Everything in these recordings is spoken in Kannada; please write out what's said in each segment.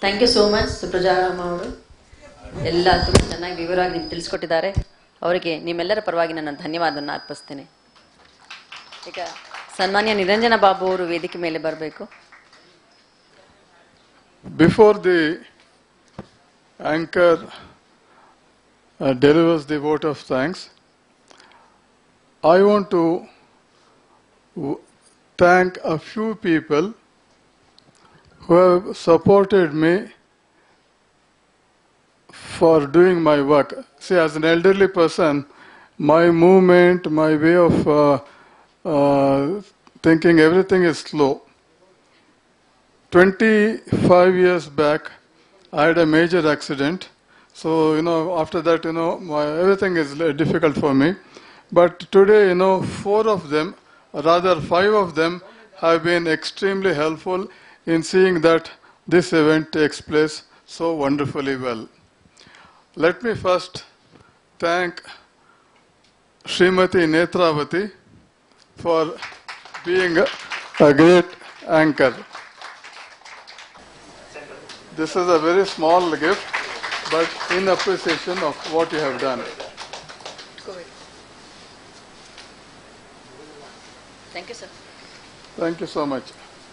Thank you so much Suprajarama ಅವರು ಎಲ್ಲ ತುಂಬ ಚೆನ್ನಾಗಿ ವಿವರವಾಗಿ ನಿಮ್ಗೆ ತಿಳಿಸ್ಕೊಟ್ಟಿದ್ದಾರೆ. ಅವರಿಗೆ ನಿಮ್ಮೆಲ್ಲರ ಪರವಾಗಿ ನನ್ನ ಧನ್ಯವಾದವನ್ನು ಅರ್ಪಿಸ್ತೇನೆ. ಈಗ ಸನ್ಮಾನ್ಯ ನಿರಂಜನ ಬಾಬು ಅವರು ವೇದಿಕೆ ಮೇಲೆ ಬರಬೇಕು. Before the anchor delivers the vote of thanks, I want to thank a few people who have supported me for doing my work. See, as an elderly person, my movement, my way of thinking, everything is slow. 25 years back, I had a major accident. So, after that, everything is difficult for me. But today, 4 of them, rather 5 of them, have been extremely helpful in seeing that this event takes place so wonderfully well. Let me first thank Srimati Netravati for being a great anchor. This is a very small gift, but in appreciation of what you have done. Thank you, sir. Thank you so much.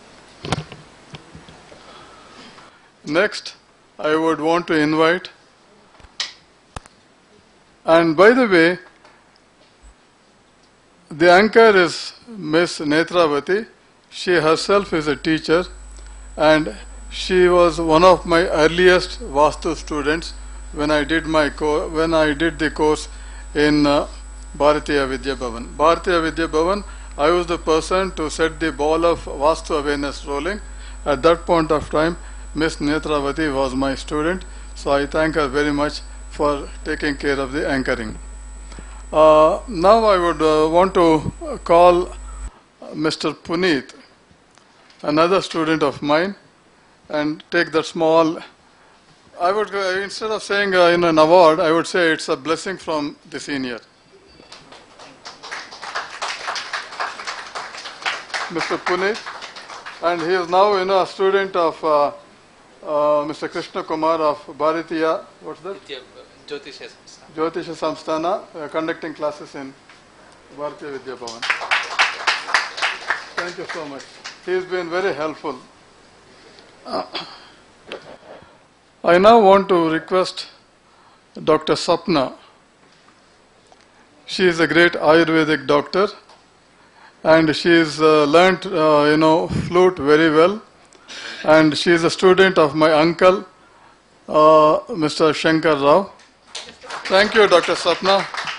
Next, I would want to invite, and by the way, the anchor is Miss Netravati. She herself is a teacher, and she was one of my earliest Vastu students when I did the course in Bharatiya Vidya Bhavan. Bharatiya Vidya Bhavan, I was the person to set the ball of Vastu awareness rolling. At that point of time, Miss Netravati was my student, so I thank her very much for taking care of the anchoring. Now I would want to call Mr. Puneet, another student of mine, and take that small. I would, instead of saying an award, I would say it's a blessing from the senior. Mr. Puneet, and he is now a student of Mr. Krishna Kumar of Bharatiya, what's that? Jyotisha Samsthana, conducting classes in Bharatiya Vidya Bhavan. Thank you so much. He has been very helpful. I now want to request Dr. Sapna. She is a great Ayurvedic doctor, and she has learnt, flute very well, and she is a student of my uncle, Mr. Shankar Rao. Thank you, Dr. Sapna.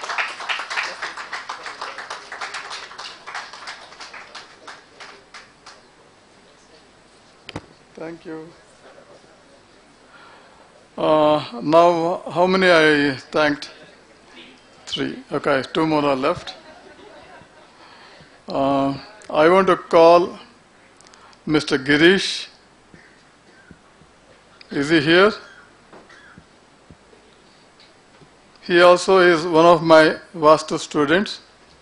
Thank you. Now, how many I thanked? 3. Okay, 2 more are left. I want to call Mr. Girish. Is he here? He also is one of my Vastu students.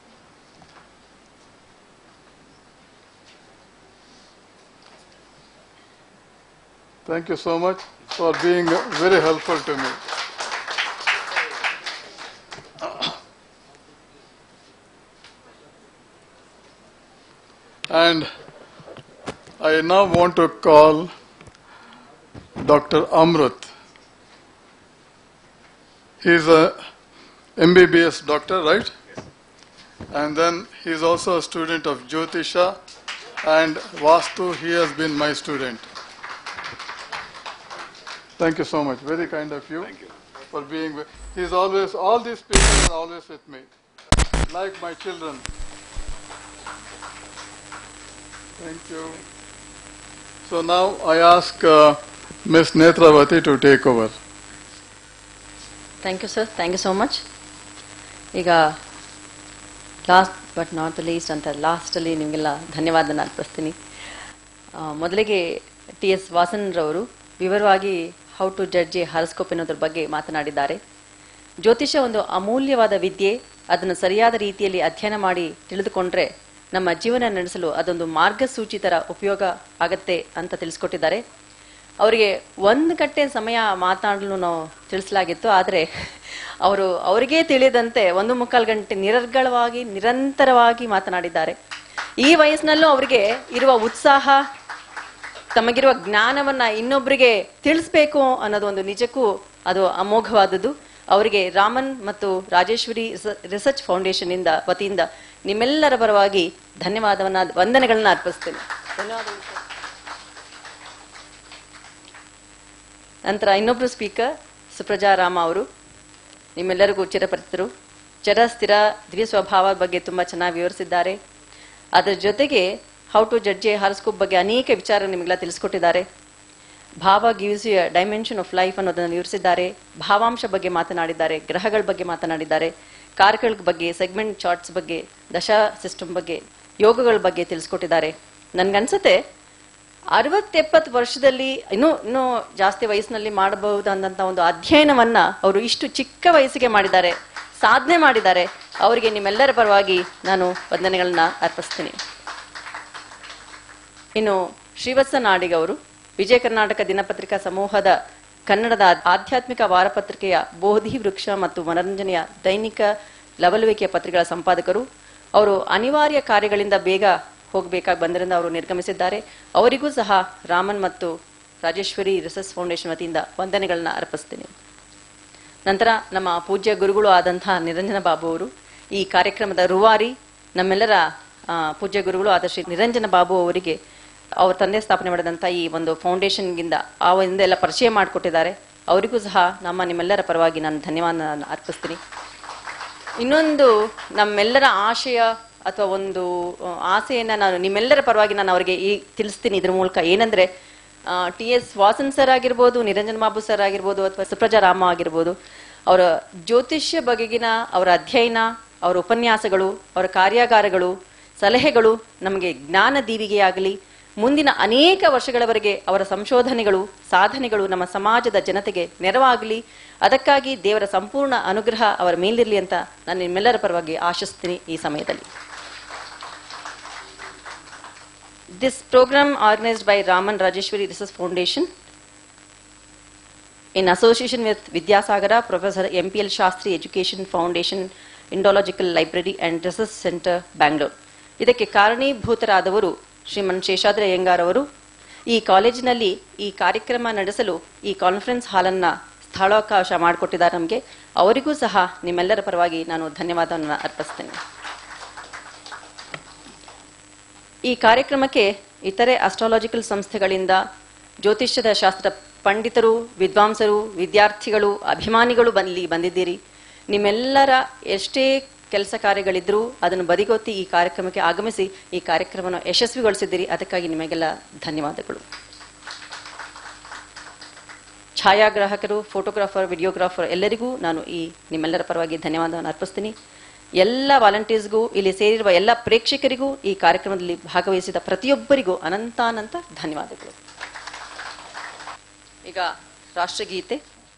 Thank you so much for being very helpful to me. And I now want to call Dr. Amrut. He is a MBBS doctor, right? Yes. And then he is also a student of Jyotisha and Vastu. He has been my student. Thank you so much. Very kind of you. Thank you for being. He's always. All these people are always with me, like my children. Thank you. So now I ask Ms. Netravati to take over. Thank you, sir. Thank you so much. ಈಗ last but not the least ಅಂತ ಲಾಸ್ಟಲ್ಲಿ ನಿಮಗೆಲ್ಲ ಧನ್ಯವಾದನ ಅರ್ಪಿಸ್ತೀನಿ. ಮೊದಲಿಗೆ TS ವಾಸನ್ರವರು ವಿವರವಾಗಿ how to judge a horoscope ಎನ್ನುವುದರ ಬಗ್ಗೆ ಮಾತನಾಡಿದ್ದಾರೆ. ಜ್ಯೋತಿಷ ಒಂದು ಅಮೂಲ್ಯವಾದ ವಿದ್ಯೆ. ಅದನ್ನು ಸರಿಯಾದ ರೀತಿಯಲ್ಲಿ ಅಧ್ಯಯನ ಮಾಡಿ ತಿಳಿದುಕೊಂಡ್ರೆ ನಮ್ಮ ಜೀವನ ನಡೆಸಲು ಅದೊಂದು ಮಾರ್ಗಸೂಚಿ ಥರ ಉಪಯೋಗ ಆಗತ್ತೆ ಅಂತ ತಿಳಿಸ್ಕೊಟ್ಟಿದ್ದಾರೆ. ಅವರಿಗೆ ಒಂದು ಗಂಟೆ ಸಮಯ ಮಾತನಾಡಲು ನಾವು ತಿಳಿಸಲಾಗಿತ್ತು. ಆದರೆ ಅವರಿಗೇ ತಿಳಿದಂತೆ 1.25 ಗಂಟೆ ನಿರರ್ಗಳವಾಗಿ ನಿರಂತರವಾಗಿ ಮಾತನಾಡಿದ್ದಾರೆ. ಈ ವಯಸ್ಸಿನಲ್ಲೂ ಅವರಿಗೆ ಇರುವ ಉತ್ಸಾಹ, ತಮಗಿರುವ ಜ್ಞಾನವನ್ನ ಇನ್ನೊಬ್ಬರಿಗೆ ತಿಳಿಸ್ಬೇಕು ಅನ್ನೋದು ಒಂದು ನಿಜಕ್ಕೂ ಅದು ಅಮೋಘವಾದದ್ದು. ಅವರಿಗೆ ರಾಮನ್ ಮತ್ತು ರಾಜೇಶ್ವರಿ ರಿಸರ್ಚ್ ಫೌಂಡೇಶನ್ ಇಂದ ವತಿಯಿಂದ ನಿಮ್ಮೆಲ್ಲರ ಪರವಾಗಿ ವಂದನೆಗಳನ್ನ ಅರ್ಪಿಸ್ತೇನೆ. ಧನ್ಯವಾದಗಳು. ನಂತರ ಇನ್ನೊಬ್ರು ಸ್ಪೀಕರ್ ಸುಪ್ರಜಾ ರಾಮ ಅವರು, ನಿಮ್ಮೆಲ್ಲರಿಗೂ ಚಿರಪರಿಚಿತರು. ಚರ ಸ್ಥಿರ ದ್ವಿಸ್ವಭಾವ ಬಗ್ಗೆ ತುಂಬಾ ಚೆನ್ನಾಗಿ ವಿವರಿಸಿದ್ದಾರೆ. ಅದರ ಜೊತೆಗೆ how to judge a horoscope ಬಗ್ಗೆ ಅನೇಕ ವಿಚಾರ ನಿಮಗೆಲ್ಲ ತಿಳಿಸ್ಕೊಟ್ಟಿದ್ದಾರೆ. ಭಾವ gives you dimension of life ಅನ್ನೋದನ್ನು ವಿವರಿಸಿದ್ದಾರೆ. ಭಾವಾಂಶ ಬಗ್ಗೆ ಮಾತನಾಡಿದ್ದಾರೆ, ಗ್ರಹಗಳ ಬಗ್ಗೆ ಮಾತನಾಡಿದ್ದಾರೆ, ಕಾರಕಗಳ ಬಗ್ಗೆ, ಸೆಗ್ಮೆಂಟ್ ಚಾರ್ಟ್ಸ್ ಬಗ್ಗೆ, ದಶಾ ಸಿಸ್ಟಮ್ ಬಗ್ಗೆ, ಯೋಗಗಳ ಬಗ್ಗೆ ತಿಳಿಸ್ಕೊಟ್ಟಿದ್ದಾರೆ. ನನ್ಗನ್ಸುತ್ತೆ 60-70 ವರ್ಷದಲ್ಲಿ ಇನ್ನೂ ಜಾಸ್ತಿ ವಯಸ್ಸಿನಲ್ಲಿ ಮಾಡಬಹುದಾದಂತಹ ಒಂದು ಅಧ್ಯಯನವನ್ನ ಅವರು ಇಷ್ಟು ಚಿಕ್ಕ ವಯಸ್ಸಿಗೆ ಮಾಡಿದ್ದಾರೆ, ಸಾಧನೆ ಮಾಡಿದ್ದಾರೆ. ಅವರಿಗೆ ನಿಮ್ಮೆಲ್ಲರ ಪರವಾಗಿ ನಾನು ವಂದನೆಗಳನ್ನ ಅರ್ಪಿಸ್ತೀನಿ. ಇನ್ನು ಶ್ರೀವತ್ಸ ನಾಡಿಗ್ ಅವರು ವಿಜಯ ಕರ್ನಾಟಕ ದಿನಪತ್ರಿಕಾ ಸಮೂಹದ ಕನ್ನಡದ ಆಧ್ಯಾತ್ಮಿಕ ವಾರಪತ್ರಿಕೆಯ ಬೋಧಿ ವೃಕ್ಷ ಮತ್ತು ಮನರಂಜನೆಯ ದೈನಿಕ ಲವಲವಿಕೆಯ ಪತ್ರಿಕೆಗಳ ಸಂಪಾದಕರು. ಅವರು ಅನಿವಾರ್ಯ ಕಾರ್ಯಗಳಿಂದ ಬೇಗ ಹೋಗಬೇಕಾಗಿ ಬಂದರಿಂದ ಅವರು ನಿರ್ಗಮಿಸಿದ್ದಾರೆ. ಅವರಿಗೂ ಸಹ ರಾಮನ್ ಮತ್ತು ರಾಜೇಶ್ವರಿ ರಿಸರ್ಚ್ ಫೌಂಡೇಶನ್ ವತಿಯಿಂದ ವಂದನೆಗಳನ್ನ ಅರ್ಪಿಸ್ತೀನಿ. ನಂತರ ನಮ್ಮ ಪೂಜ್ಯ ಗುರುಗಳು ಆದಂತಹ ನಿರಂಜನ ಬಾಬು ಅವರು ಈ ಕಾರ್ಯಕ್ರಮದ ರೂವಾರಿ, ನಮ್ಮೆಲ್ಲರ ಪೂಜ್ಯ ಗುರುಗಳು ಆದ ಶ್ರೀ ನಿರಂಜನ ಬಾಬು ಅವರಿಗೆ ಅವ್ರ ತಂದೆ ಸ್ಥಾಪನೆ ಮಾಡಿದಂಥ ಈ ಒಂದು ಫೌಂಡೇಶನ್ಗಿಂದ ಎಲ್ಲ ಪರಿಚಯ ಮಾಡಿಕೊಟ್ಟಿದ್ದಾರೆ. ಅವರಿಗೂ ಸಹ ನಿಮ್ಮೆಲ್ಲರ ಪರವಾಗಿ ನಾನು ಧನ್ಯವಾದ ಅರ್ಪಿಸ್ತೀನಿ. ಇನ್ನೊಂದು ನಮ್ಮೆಲ್ಲರ ಆಶಯ ಅಥವಾ ಒಂದು ಆಸೆಯನ್ನ ನಾನು ನಿಮ್ಮೆಲ್ಲರ ಪರವಾಗಿ ನಾನು ಅವರಿಗೆ ತಿಳಿಸ್ತೀನಿ ಇದ್ರ ಮೂಲಕ. ಏನಂದ್ರೆ TS ವಾಸನ್ ಸರ್ ಆಗಿರ್ಬೋದು, ನಿರಂಜನ್ ಬಾಬು ಸರ್ ಆಗಿರ್ಬೋದು, ಅಥವಾ ಸುಪ್ರಜಾ ರಾಮ ಆಗಿರ್ಬೋದು, ಅವರ ಜ್ಯೋತಿಷ್ಯ ಬಗೆಗಿನ ಅವರ ಅಧ್ಯಯನ, ಅವರ ಉಪನ್ಯಾಸಗಳು, ಅವರ ಕಾರ್ಯಾಗಾರಗಳು, ಸಲಹೆಗಳು ನಮಗೆ ಜ್ಞಾನ ದೀವಿಗೆಯಾಗಲಿ, ಮುಂದಿನ ಅನೇಕ ವರ್ಷಗಳವರೆಗೆ ಅವರ ಸಂಶೋಧನೆಗಳು, ಸಾಧನೆಗಳು ನಮ್ಮ ಸಮಾಜದ ಜನತೆಗೆ ನೆರವಾಗಲಿ. ಅದಕ್ಕಾಗಿ ದೇವರ ಸಂಪೂರ್ಣ ಅನುಗ್ರಹ ಅವರ ಮೇಲಿರಲಿ ಅಂತ ನಾನು ನಿಮ್ಮೆಲ್ಲರ ಪರವಾಗಿ ಆಶಿಸ್ತೀನಿ ಈ ಸಮಯದಲ್ಲಿ. This program organized by Raman Rajeshwari Research Foundation in association with Vidyasagara, Professor MPL Shastri Education Foundation, Indological Library and Research Center, Bangalore. ಇದಕ್ಕೆ ಕಾರಣೀಭೂತರಾದವರು ಶ್ರೀಮನ್ ಶೇಷಾದ್ರಿ ಅಯ್ಯಂಗಾರ್ ಅವರು. ಈ ಕಾಲೇಜಿನಲ್ಲಿ ಈ ಕಾರ್ಯಕ್ರಮ ನಡೆಸಲು ಈ ಕಾನ್ಫರೆನ್ಸ್ ಹಾಲನ್ನ ಸ್ಥಳಾವಕಾಶ ಮಾಡಿಕೊಟ್ಟಿದ್ದಾರೆ ನಮಗೆ. ಅವರಿಗೂ ಸಹ ನಿಮ್ಮೆಲ್ಲರ ಪರವಾಗಿ ನಾನು ಧನ್ಯವಾದವನ್ನು ಅರ್ಪಿಸ್ತೇನೆ. ಈ ಕಾರ್ಯಕ್ರಮಕ್ಕೆ ಇತರೆ ಅಸ್ಟ್ರಾಲಾಜಿಕಲ್ ಸಂಸ್ಥೆಗಳಿಂದ ಜ್ಯೋತಿಷ್ಯದ ಶಾಸ್ತ್ರ ಪಂಡಿತರು, ವಿದ್ವಾಂಸರು, ವಿದ್ಯಾರ್ಥಿಗಳು, ಅಭಿಮಾನಿಗಳು ಬಂದಿದ್ದೀರಿ. ನಿಮ್ಮೆಲ್ಲರ ಎಷ್ಟೇ ಕೆಲಸ ಕಾರ್ಯಗಳಿದ್ರೂ ಅದನ್ನು ಬದಿಗೊತ್ತಿ ಈ ಕಾರ್ಯಕ್ರಮಕ್ಕೆ ಆಗಮಿಸಿ ಈ ಕಾರ್ಯಕ್ರಮವನ್ನು ಯಶಸ್ವಿಗೊಳಿಸಿದ್ದೀರಿ. ಅದಕ್ಕಾಗಿ ನಿಮಗೆಲ್ಲ ಧನ್ಯವಾದಗಳು. ಛಾಯಾಗ್ರಾಹಕರು, ಫೋಟೋಗ್ರಾಫರ್, ವಿಡಿಯೋಗ್ರಾಫರ್ ಎಲ್ಲರಿಗೂ ನಾನು ನಿಮ್ಮೆಲ್ಲರ ಪರವಾಗಿ ಧನ್ಯವಾದವನ್ನು ಅರ್ಪಿಸ್ತೀನಿ. ಎಲ್ಲ ವಾಲಂಟಿಯರ್ಸ್ಗೂ, ಇಲ್ಲಿ ಸೇರಿರುವ ಎಲ್ಲ ಪ್ರೇಕ್ಷಕರಿಗೂ, ಈ ಕಾರ್ಯಕ್ರಮದಲ್ಲಿ ಭಾಗವಹಿಸಿದ ಪ್ರತಿಯೊಬ್ಬರಿಗೂ ಅನಂತಾನಂತ ಧನ್ಯವಾದಗಳು. ಈಗ ರಾಷ್ಟ್ರಗೀತೆ.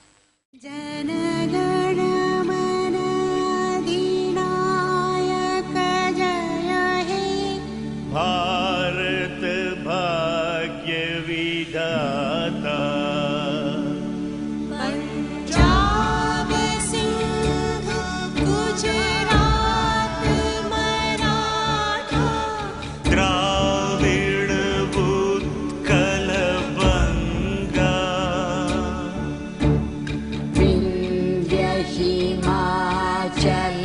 भारत भाग्य विधाता पंजाब सिंध गुजरात मराठा द्राविड़ उत्कल बंगा विंध्य हिमाचल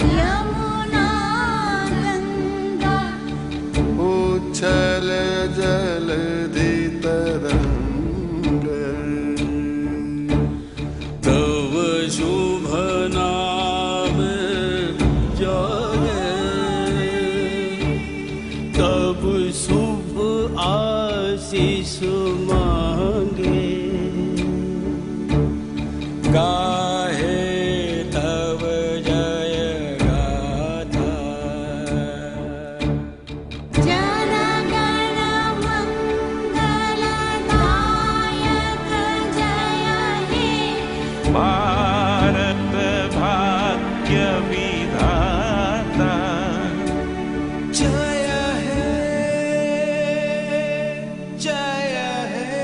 उच्छल जलधि तरंग तव शुभ नाम जागे तब शुभ आशीष मांगे गाहे तव जय गाथा भारत भाग्य विधाता जय है जय है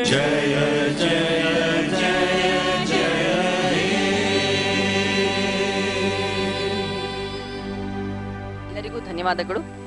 जय जय जय जय हे। ಎಲ್ಲರಿಗೂ ಧನ್ಯವಾದಗಳು.